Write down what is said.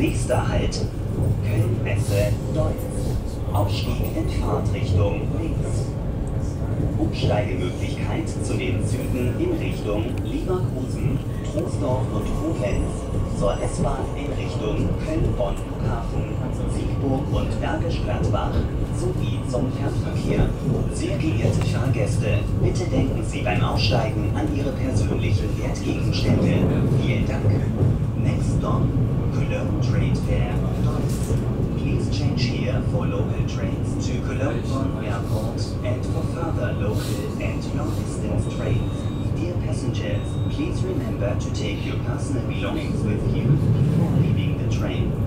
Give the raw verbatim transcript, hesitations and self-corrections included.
Nächster Halt, Köln-Messe, Deutz. Aufstieg in Fahrtrichtung links. Umsteigemöglichkeit zu den Zügen in Richtung Leverkusen, Troisdorf und Koblenz, zur S-Bahn in Richtung Köln-Bonn-Flughafen, Siegburg und Bergisch Gladbach sowie zum Fernverkehr. Sehr geehrte Fahrgäste, bitte denken Sie beim Aussteigen an Ihre persönlichen Wertgegenstände. Vielen Dank. Next stop, Cologne Trade Fair, Deutz. Please change here for local trains to Cologne Bonn Airport and for further local and long-distance trains. Dear passengers, please remember to take your personal belongings with you before leaving the train.